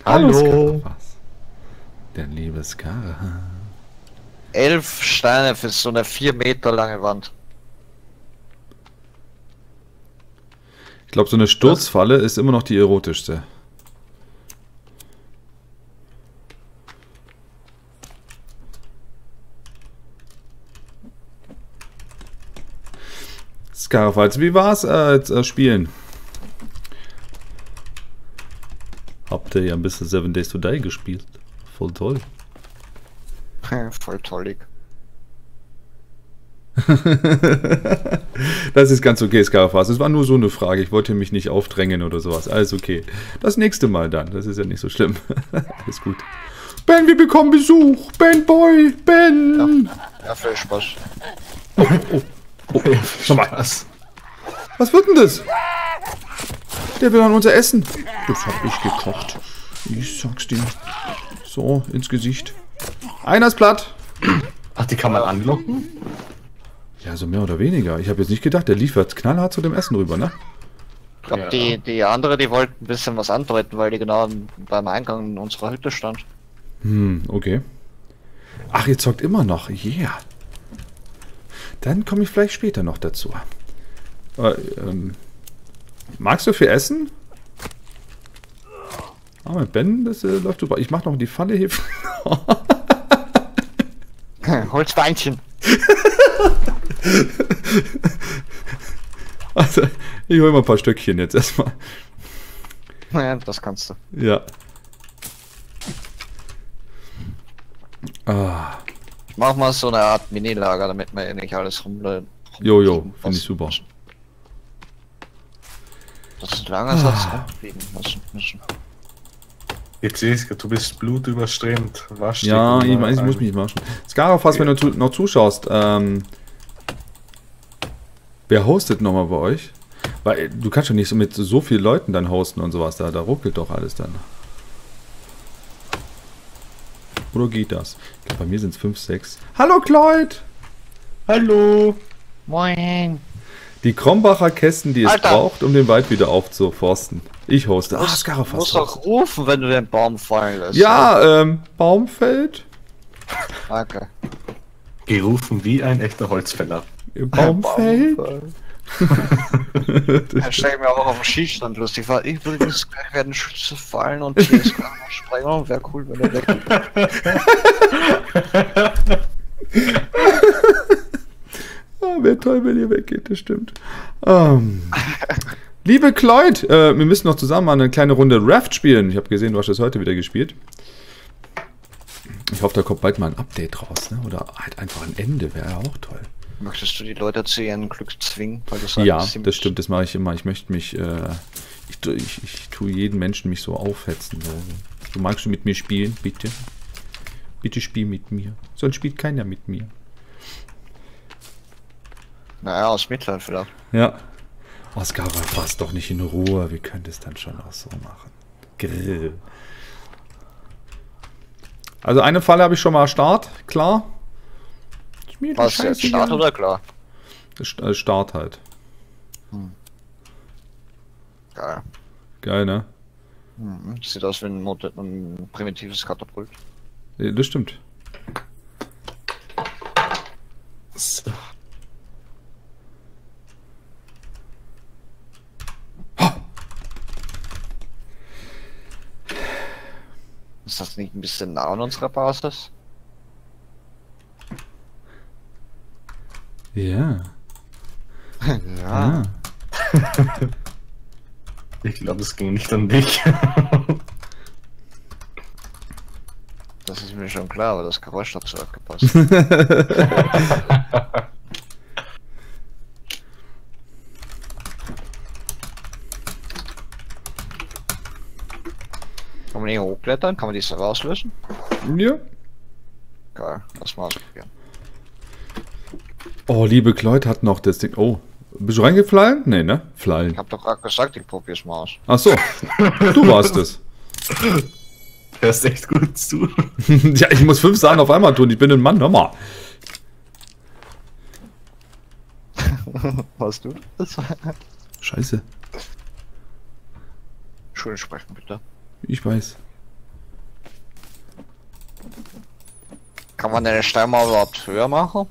Hallo. Scarafas. Der liebe Skara. 11 Steine für so eine 4 Meter lange Wand. Ich glaube, so eine Sturzfalle ist immer noch die erotischste. Scarafas, wie war's spielen? Habt ihr ja ein bisschen 7 Days to Die gespielt. Voll toll. Voll tollig. Das ist ganz okay, Scarafas. Es war nur so eine Frage. Ich wollte mich nicht aufdrängen oder sowas. Alles okay. Das nächste Mal dann. Das ist ja nicht so schlimm. Alles gut. Ben, wir bekommen Besuch. Ben Boy. Ben. Ja, viel Spaß. Oh, schau mal. Was wird denn das? Der will an unser Essen. Das hab ich gekocht. Ich sag's dir. So, ins Gesicht. Einer ist platt. Ach, die kann man anlocken? Ja, so mehr oder weniger. Ich habe jetzt nicht gedacht, der liefert knallhart zu dem Essen rüber, ne? Ich glaube, die andere, die wollten ein bisschen was andeuten, weil die genau beim Eingang in unserer Hütte stand. Okay. Ach, ihr zockt immer noch. Yeah. Dann komme ich vielleicht später noch dazu. Magst du viel essen? Ah, Ben, das läuft super. Ich mache noch die Falle hier. Holzbeinchen. Also, ich hole mal ein paar Stöckchen jetzt erstmal. Ja, das kannst du. Ja. Ah. Ich mach mal so eine Art Mini-Lager, damit wir nicht alles rumläuft. Jojo, finde ich super. Das ist lange Satz rumfliegen müssen. Jetzt sehe ich, du bist blutüberströmt. Wasch dich Ja, mal ich weiß, ich muss mich waschen. Scarafas, wenn du noch zuschaust, wer hostet nochmal bei euch? Weil du kannst doch nicht so mit so vielen Leuten dann hosten und sowas, da ruckelt doch alles dann. Oder geht das? Ich glaube, bei mir sind es 5, 6. Hallo, Cloyd! Hallo! Moin! Die Krombacher Kästen, die es Alter. braucht, um den Wald wieder aufzuforsten. Ich hoste. Du Scarafas. musst doch rufen, wenn du den Baum fallen lässt. Ja, Baum fällt. Danke. Gerufen wie ein echter Holzfäller. Baum fällt. Das stelle ich mir auch auf dem Schießstand lustig vor. Übrigens gleich werden Schütze fallen und hier ist gerade noch Sprengung. Wäre cool, wenn er weg Wäre toll, wenn ihr weggeht, das stimmt. Liebe Cloyd, wir müssen noch zusammen mal eine kleine Runde Raft spielen. Ich habe gesehen, du hast das heute wieder gespielt. Ich hoffe, da kommt bald mal ein Update raus, ne? Oder halt einfach ein Ende, wäre ja auch toll. Möchtest du die Leute zu ihrem Glück zwingen? Weil das Ja, das stimmt, das mache ich immer. Ich möchte mich, ich tue jeden Menschen mich so aufhetzen. Du magst du mit mir spielen, bitte? Bitte spiel mit mir. Sonst spielt keiner mit mir. Naja, aus Mitleid vielleicht. Ja. Oscar war fast doch nicht in Ruhe. Wir können das dann schon auch so machen. Grill. Also eine Falle habe ich schon mal Start, klar. Ist mir Was jetzt, Start oder klar? Start halt. Geil. Geil, ne? Sieht aus wie ein primitives Katapult. Ja, das stimmt. So. Ist das nicht ein bisschen nah an unserer Basis? Ja. Ja. Ich glaube, es ging nicht an dich. Das ist mir schon klar, aber das Geräusch hat zurückgepasst. Kann man hier hochklettern? Kann man die selber auslösen? Ja. Geil, lass mal ausprobieren. Oh, liebe Cloyd hat noch das Ding. Oh, bist du reingefallen? Nee, ne? Fallen. Ich hab doch gerade gesagt, ich probier's mal aus. Ach so, du warst es. Hörst echt gut zu. Ja, ich muss 5 Sachen auf einmal tun. Ich bin ein Mann, hör mal. Warst du das? Scheiße. Schön sprechen, bitte. Ich weiß. Kann man den Steinmauer überhaupt höher machen?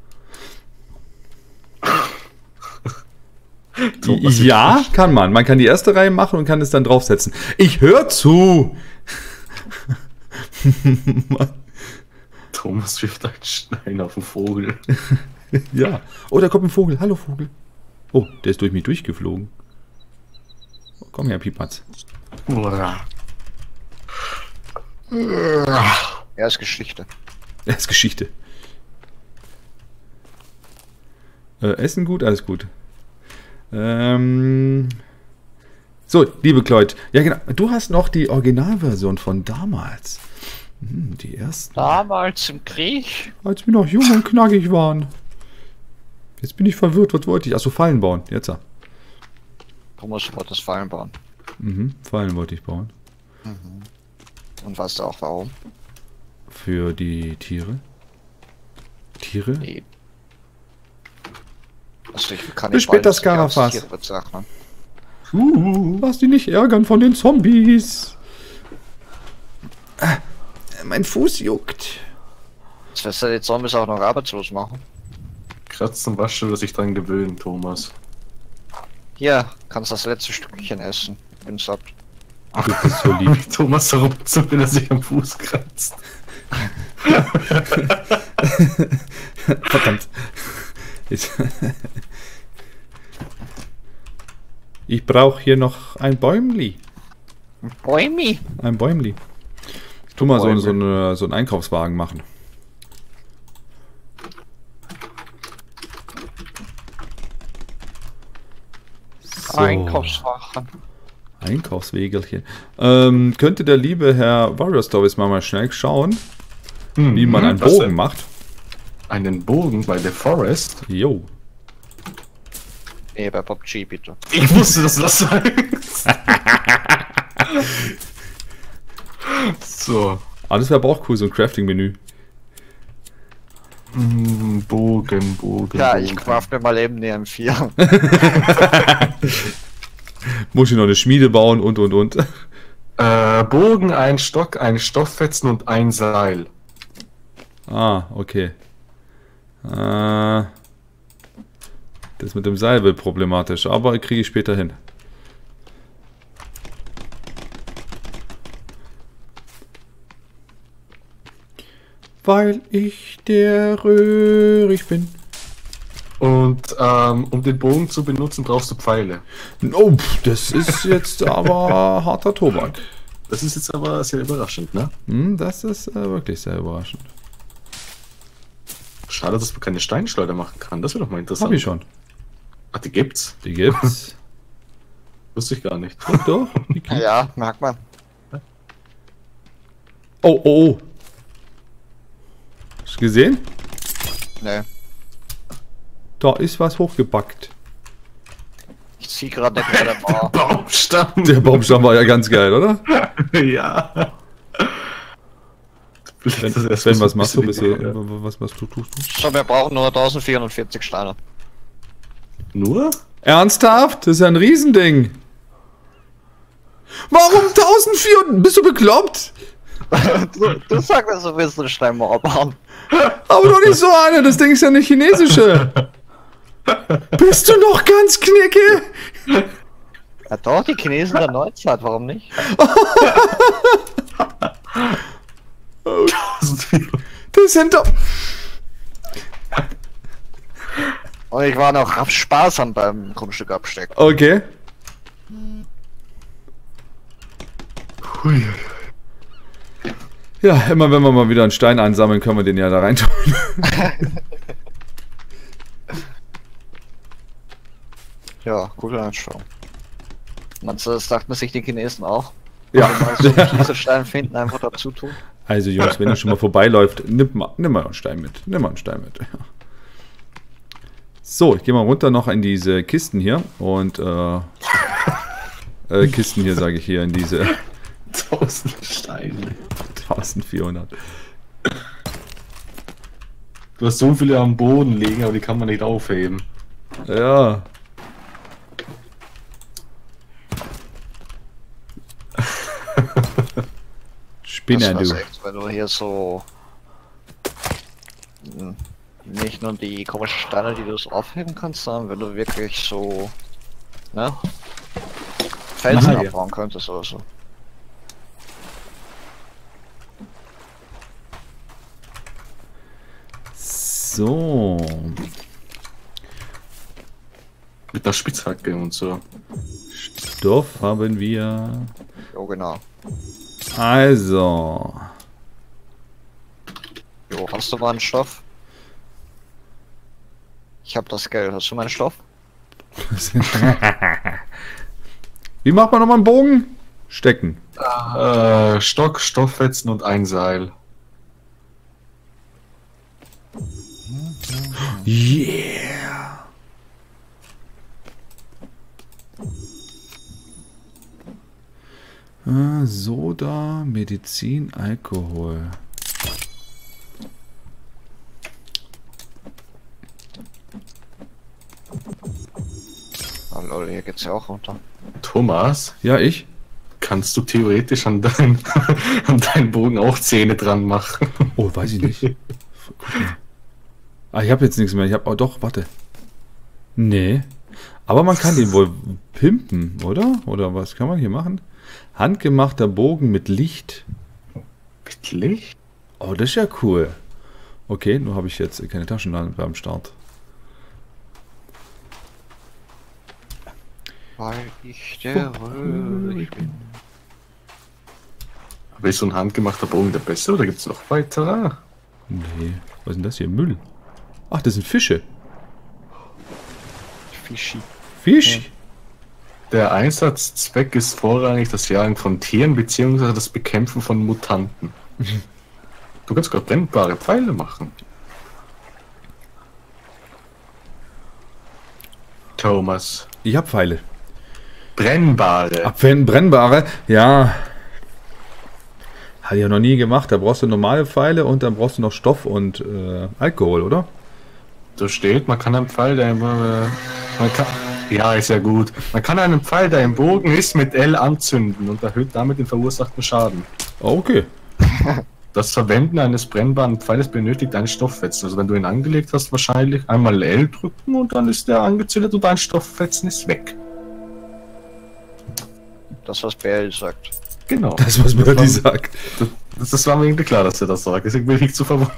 Ja, kann man. Man kann die erste Reihe machen und kann es dann draufsetzen. Ich höre zu! Thomas wirft einen Stein auf den Vogel. Ja. Oh, da kommt ein Vogel. Hallo, Vogel. Oh, der ist durch mich durchgeflogen. Oh, komm her, Piepatz. Er ist Geschichte. Er ist Geschichte. Essen gut, alles gut. So, liebe Kleut. Ja, genau. Du hast noch die Originalversion von damals. Die ersten. Damals im Krieg? Als wir noch jung und knackig waren. Jetzt bin ich verwirrt. Was wollte ich? Achso, Fallen bauen. Jetzt. Thomas wollte das Fallen bauen. Fallen wollte ich bauen. Und weißt du auch warum? Für die Tiere. Tiere? Nee. Also ich kann Bis später, Scarafas. Lass die nicht ärgern von den Zombies. Mein Fuß juckt. Jetzt wirst du die Zombies auch noch arbeitslos machen. Kratzen, waschen oder sich dran gewöhnen, Thomas. Hier, kannst das letzte Stückchen essen. Bin satt. Ach, du bist so lieb. Thomas herum, wenn er sich am Fuß kratzt. Verdammt. Ich brauche hier noch ein Bäumli. Bäumi? Ein Bäumli. Tu mal so einen Einkaufswagen machen. So. Einkaufswagen. Einkaufswegelchen. Könnte der liebe Herr Warrior Stories mal schnell schauen, wie man einen Bogen macht? Einen Bogen bei The Forest? Jo. Nee, bei PUBG bitte. Ich wusste, dass du das sagst. So. Alles wäre aber auch cool, so ein Crafting-Menü. Bogen. Ja, Bogen. ich craft mir mal eben eine M4. Muss ich noch eine Schmiede bauen und. Bogen, ein Stock, ein Stofffetzen und ein Seil. Ah, okay. Das mit dem Seil wird problematisch, aber kriege ich später hin. Weil ich der Röhrig bin. Und um den Bogen zu benutzen, brauchst du Pfeile. Oh, das ist jetzt aber harter Tobak. Das ist jetzt aber sehr überraschend, ne? Das ist wirklich sehr überraschend. Schade, dass man keine Steinschleuder machen kann. Das wäre doch mal interessant. Hab ich schon. Ach, die gibt's? Die gibt's. Wusste ich gar nicht. Doch. Die gibt's. Ja, merkt man. Oh. Hast du gesehen? Nee. Da ist was hochgebackt. Ich zieh gerade nicht mehr der Mauer. Baumstamm! Der Baumstamm war ja ganz geil, oder? Ja. Sven, was machst du? Was tust du? So, wir brauchen nur 1440 Steine. Nur? Ernsthaft? Das ist ja ein Riesending. Warum 1400? Bist du bekloppt? Du sagst, dass du willst eine Steinmauer bauen. Aber doch nicht so eine, das Ding ist ja eine chinesische. Bist du noch ganz knicke? Ja doch, die Chinesen der Neuzeit, warum nicht? Das sind doch... Und ich war noch sparsam beim Grundstück abstecken. Okay. Ja, immer wenn wir mal wieder einen Stein einsammeln, können wir den ja da rein tun. Ja, gute Einstellung. Meinst du, das dachten sich die Chinesen auch? Ja. Wenn man so diese Steine finden, einfach dazu tun. Also Jungs, wenn ihr schon mal vorbeiläuft, nimm mal einen Stein mit. Nimm mal einen Stein mit. So, ich gehe mal runter noch in diese Kisten hier und Kisten hier sage ich hier in diese 1000 Steine. 1400. Du hast so viele am Boden liegen, aber die kann man nicht aufheben. Ja. Spinner, das du. wär's echt, wenn du hier so nicht nur die komischen Steine, die du so aufheben kannst, sondern wenn du wirklich so, ne, Felsen Ah, ja. abbauen könntest oder so. So. Mit der Spitzhacke und so. Stoff haben wir. Jo, genau. Also. Jo, hast du mal einen Stoff? Ich hab das Geld. Hast du meinen Stoff? Wie macht man nochmal einen Bogen? Stecken. Stock, Stofffetzen und ein Seil. Yeah. Soda, Medizin, Alkohol. Oh Leute, hier geht's ja auch runter. Thomas, Ja, ich? kannst du theoretisch an an deinen Bogen auch Zähne dran machen? Oh, weiß ich nicht. Guck mal. Ah, ich habe jetzt nichts mehr. Ich habe, oh doch, warte. Nee. Aber man kann den wohl pimpen, oder? Oder was kann man hier machen? Handgemachter Bogen mit Licht. Mit Licht? Oh, das ist ja cool. Okay, nur habe ich jetzt keine Taschenlampe am Start. Weil ich der Röhrig bin. Aber ist so ein handgemachter Bogen der beste oder gibt es noch weitere? Nee. Was ist denn das hier? Müll. Ach, das sind Fische. Fischi. Fisch? Der Einsatzzweck ist vorrangig das Jagen von Tieren bzw. das Bekämpfen von Mutanten. Du kannst gerade brennbare Pfeile machen. Thomas. Ich habe Pfeile. Brennbare. Abwenden, brennbare? Ja. Habe ich ja noch nie gemacht. Da brauchst du normale Pfeile und dann brauchst du noch Stoff und Alkohol, oder? Da steht, man kann einen Pfeil, der ja, ist ja gut. Man kann einen Pfeil, der im Bogen ist, mit L anzünden und erhöht damit den verursachten Schaden. Okay. Das Verwenden eines brennbaren Pfeiles benötigt einen Stofffetzen. Also wenn du ihn angelegt hast, wahrscheinlich einmal L drücken und dann ist der angezündet und ein Stofffetzen ist weg. Das, was BL sagt. Genau. Das, was Birdie sagt. Das war mir irgendwie klar, dass er das sagt. Deswegen bin ich nicht zu verwundert.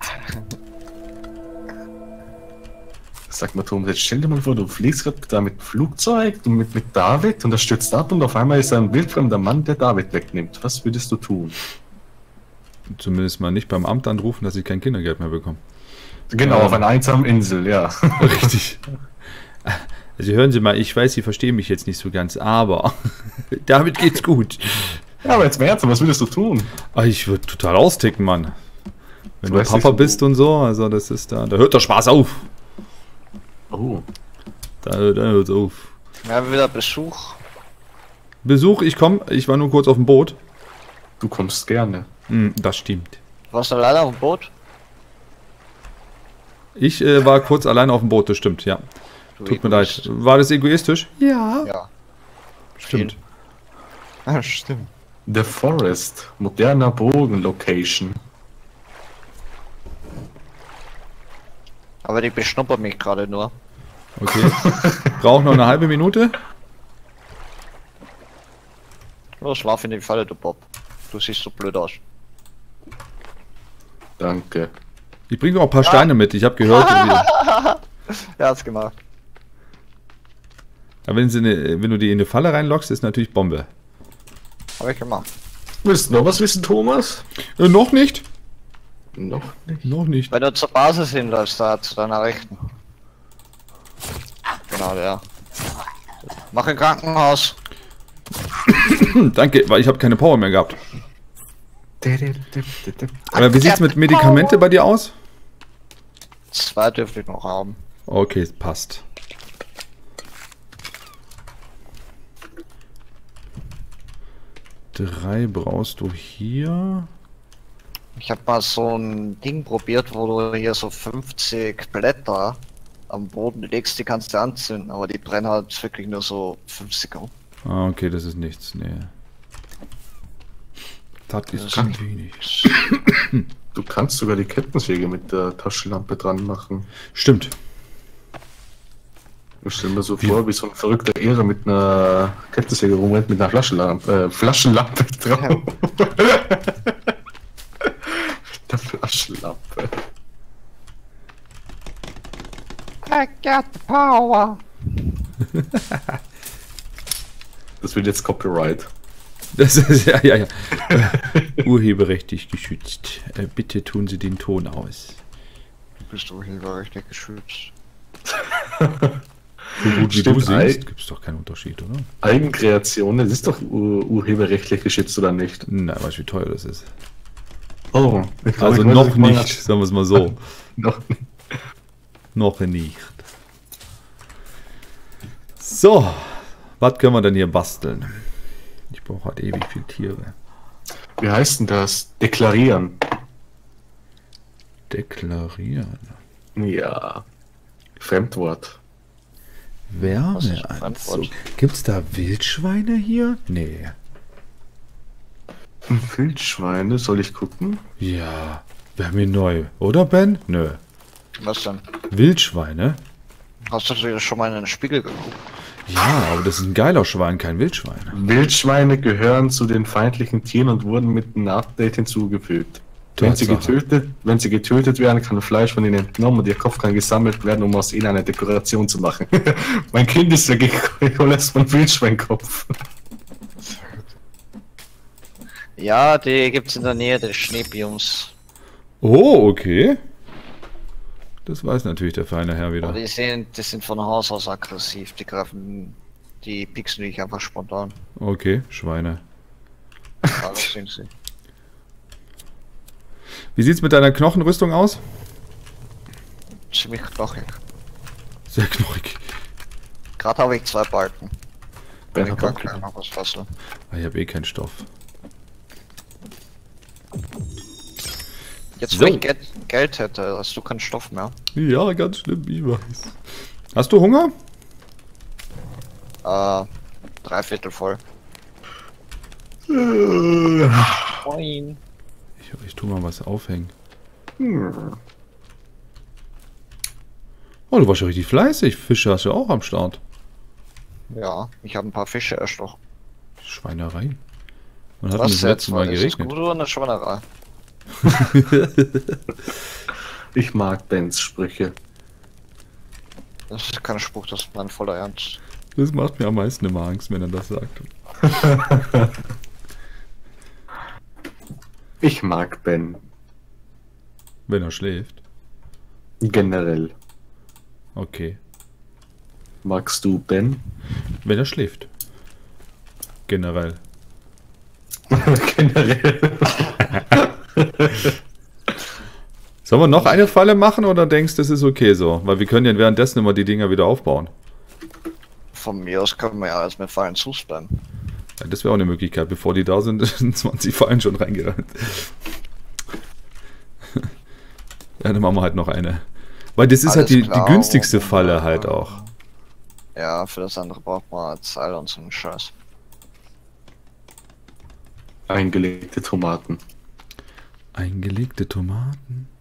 Sag mal, Thomas, jetzt stell dir mal vor, du fliegst gerade da mit dem Flugzeug und mit David und er stürzt ab und auf einmal ist ein wildfremder Mann, der David wegnimmt. Was würdest du tun? Zumindest mal nicht beim Amt anrufen, dass ich kein Kindergeld mehr bekomme. Genau, auf einer einsamen Insel, ja. Richtig. Also hören Sie mal, ich weiß, Sie verstehen mich jetzt nicht so ganz, aber damit geht's gut. Ja, aber jetzt mehr ernsthaft, was würdest du tun? Ah, ich würde total austicken, Mann. Wenn du weißt Papa nicht, bist und so, also das ist da hört der Spaß auf. Oh. Da hört's auf. Wir haben wieder Besuch. Besuch, ich komme, ich war nur kurz auf dem Boot. Du kommst gerne. Das stimmt. Warst du alleine auf dem Boot? Ich war kurz allein auf dem Boot, das stimmt, ja. Du Tut mir Egoist. leid. War das egoistisch? Ja. Ja. Stimmt. Ah, stimmt. The Forest, moderner Bogen-Location. Aber die beschnuppert mich gerade nur. Okay. Braucht noch eine halbe Minute. Los, lauf in die Falle, du Bob. Du siehst so blöd aus. Danke. Ich bringe auch ein paar Steine mit. Ich habe gehört, Er hat's gemacht. aber wenn du die in eine Falle reinlockst, ist natürlich Bombe. Hab ich gemacht. Willst du noch was wissen, Thomas? Noch nicht. Noch nicht. Noch nicht. Wenn du zur Basis hinläufst, da zu deiner Rechten. Genau, der. Mach ein Krankenhaus. Danke, weil ich habe keine Power mehr gehabt. Aber wie sieht's mit Medikamente bei dir aus? 2 dürfte ich noch haben. Okay, passt. Drei brauchst du hier. Ich habe mal so ein Ding probiert, wo du hier so 50 Blätter am Boden legst, die kannst du anzünden, aber die brennen halt wirklich nur so 5 Sekunden. Ah, okay, das ist nichts. Nee. Das ist zu wenig. Du kannst sogar die Kettensäge mit der Taschenlampe dran machen. Stimmt. Ich stelle mir so vor, wie so ein verrückter Ehre mit einer Kettensäge rumrennt, mit einer Flaschenlampe drauf. Ja. Mit der Flaschenlampe. I got the power. Das wird jetzt Copyright. Das ist ja. Urheberrechtlich geschützt. Bitte tun Sie den Ton aus. Du bist urheberrechtlich geschützt. So gut wie Stimmt, du singst, gibt es doch keinen Unterschied, oder? Eigenkreation, das ist doch urheberrechtlich geschützt, oder nicht? Na, weißt du, wie teuer das ist? Oh, ich glaub, Also ich weiß, noch was ich meine. nicht, sagen wir es mal so. Noch nicht. Noch nicht. So, was können wir denn hier basteln? Ich brauche halt ewig viel Tiere. Wie heißt denn das? Deklarieren. Deklarieren. Ja. Fremdwort. Was ist ein Wärmeanzug. Fremdwort? Gibt's da Wildschweine hier? Nee. Wildschweine, soll ich gucken? Ja, wäre mir neu. Oder, Ben? Nö. Was denn? Wildschweine? Hast du dir schon mal in den Spiegel geguckt? Ja, aber das ist ein geiler Schwein, kein Wildschwein. Wildschweine gehören zu den feindlichen Tieren und wurden mit einem Update hinzugefügt. Wenn sie getötet werden, kann Fleisch von ihnen entnommen und ihr Kopf kann gesammelt werden, um aus ihnen eine Dekoration zu machen. Mein Kind ist ja geholt von Wildschweinkopf. Ja, die gibt's in der Nähe des Schneebioms. Oh, okay. Das weiß natürlich der feine Herr Aber wieder. die sind von Haus aus aggressiv. Die pieksen dich einfach spontan. Okay, Schweine. Ja, das sind sie. Wie sieht's mit deiner Knochenrüstung aus? Ziemlich knochig. Sehr knochig. Gerade habe ich 2 Balken. Ben Ich hat kann auch gleich noch was fassen. Ah, ich habe eh keinen Stoff. Jetzt, So. wo ich Geld hätte, hast du keinen Stoff mehr. Ja, ganz schlimm, ich weiß. Hast du Hunger? 3/4 voll. Moin. Ich tu mal was aufhängen. Hm. Oh, du warst ja richtig fleißig. Fische hast du auch am Start. Ja, ich habe ein paar Fische erstochen. Schweinerei. Wann hat denn das letzte Mal Ist das geregnet? gut oder eine Schweinerei? Ich mag Bens Sprüche. Das ist kein Spruch, das ist mein voller Ernst. Das macht mir am meisten immer Angst, wenn er das sagt. Ich mag Ben. Wenn er schläft. Generell. Okay. Magst du Ben? Wenn er schläft. Generell. Generell. Sollen wir noch eine Falle machen oder denkst du, das ist okay so? Weil wir können ja währenddessen immer die Dinger wieder aufbauen. Von mir aus können wir ja alles mit Fallen zuspammen. Ja, das wäre auch eine Möglichkeit. Bevor die da sind, sind 20 Fallen schon reingerannt. Ja, dann machen wir halt noch eine. Weil das ist Alles halt die klar. günstigste Falle halt auch. Ja, für das andere braucht man Seil und so einen Scheiß. Eingelegte Tomaten. Eingelegte Tomaten.